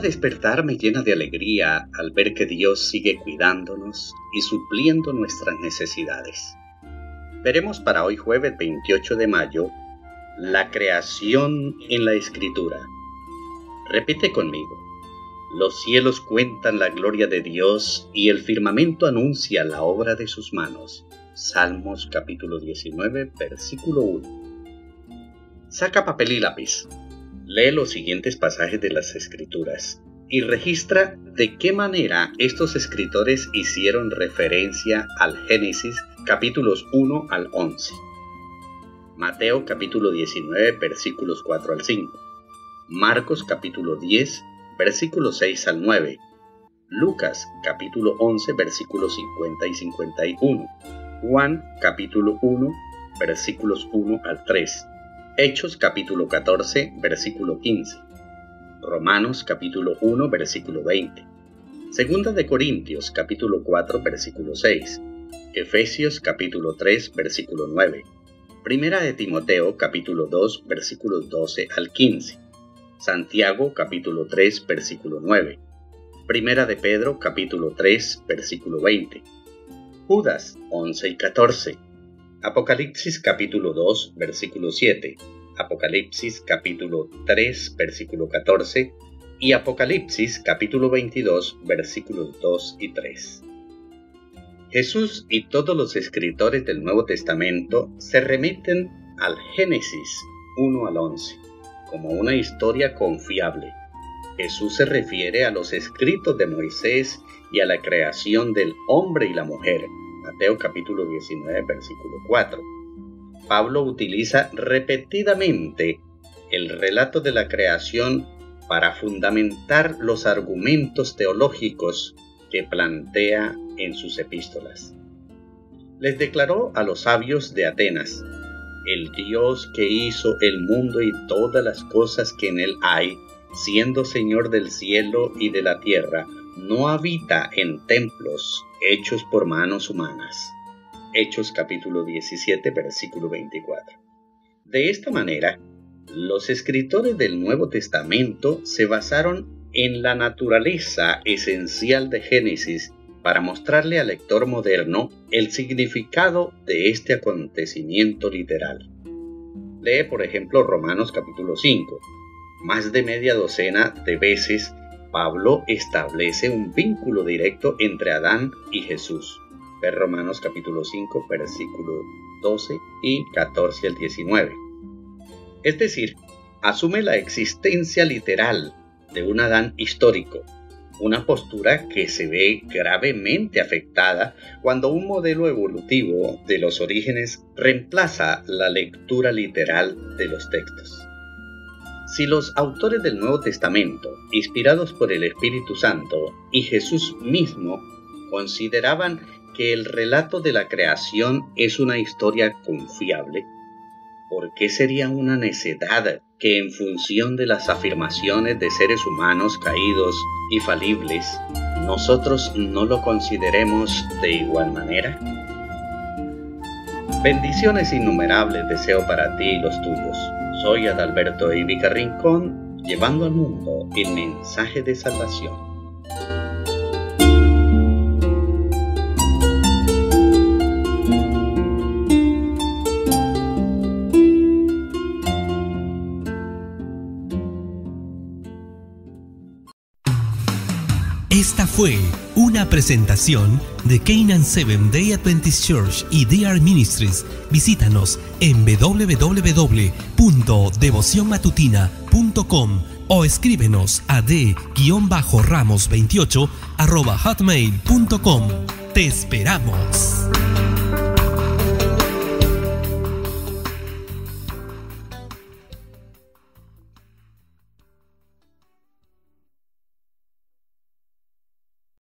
despertar me llena de alegría al ver que Dios sigue cuidándonos y supliendo nuestras necesidades. Veremos para hoy jueves 28 de mayo la creación en la Escritura. Repite conmigo. Los cielos cuentan la gloria de Dios y el firmamento anuncia la obra de sus manos. Salmos capítulo 19, versículo 1. Saca papel y lápiz. Lee los siguientes pasajes de las Escrituras y registra de qué manera estos escritores hicieron referencia al Génesis capítulos 1 al 11. Mateo capítulo 19, versículos 4 al 5. Marcos capítulo 10, versículos 6 al 9. Lucas capítulo 11, versículos 50 y 51. Juan capítulo 1, versículos 1 al 3. Hechos capítulo 14, versículo 15. Romanos capítulo 1, versículo 20. Segunda de Corintios capítulo 4, versículo 6. Efesios capítulo 3, versículo 9. Primera de Timoteo capítulo 2, versículos 12 al 15. Santiago capítulo 3, versículo 9. Primera de Pedro capítulo 3, versículo 20. Judas 11 y 14. Apocalipsis capítulo 2, versículo 7, Apocalipsis capítulo 3, versículo 14 y Apocalipsis capítulo 22, versículos 2 y 3. Jesús y todos los escritores del Nuevo Testamento se remiten al Génesis 1 al 11 como una historia confiable. Jesús se refiere a los escritos de Moisés y a la creación del hombre y la mujer. Mateo capítulo 19, versículo 4. Pablo utiliza repetidamente el relato de la creación para fundamentar los argumentos teológicos que plantea en sus epístolas. Les declaró a los sabios de Atenas: el Dios que hizo el mundo y todas las cosas que en él hay, siendo Señor del cielo y de la tierra, no habita en templos hechos por manos humanas. Hechos capítulo 17, versículo 24. De esta manera, los escritores del Nuevo Testamento se basaron en la naturaleza esencial de Génesis para mostrarle al lector moderno el significado de este acontecimiento literal. Lee, por ejemplo, Romanos capítulo 5. Más de media docena de veces Pablo establece un vínculo directo entre Adán y Jesús. Ve Romanos capítulo 5, versículos 12 y 14 al 19. Es decir, asume la existencia literal de un Adán histórico, una postura que se ve gravemente afectada cuando un modelo evolutivo de los orígenes reemplaza la lectura literal de los textos. Si los autores del Nuevo Testamento, inspirados por el Espíritu Santo y Jesús mismo, consideraban que el relato de la creación es una historia confiable, ¿por qué sería una necedad que en función de las afirmaciones de seres humanos caídos y falibles, nosotros no lo consideremos de igual manera? Bendiciones innumerables deseo para ti y los tuyos. Soy Adalberto Eivica Rincón, llevando al mundo el mensaje de salvación. Esta fue una presentación de Canaan Seventh Day Adventist Church y DR Ministries. Visítanos en www.devocionmatutina.com o escríbenos a d-ramos28@hotmail.com. ¡Te esperamos!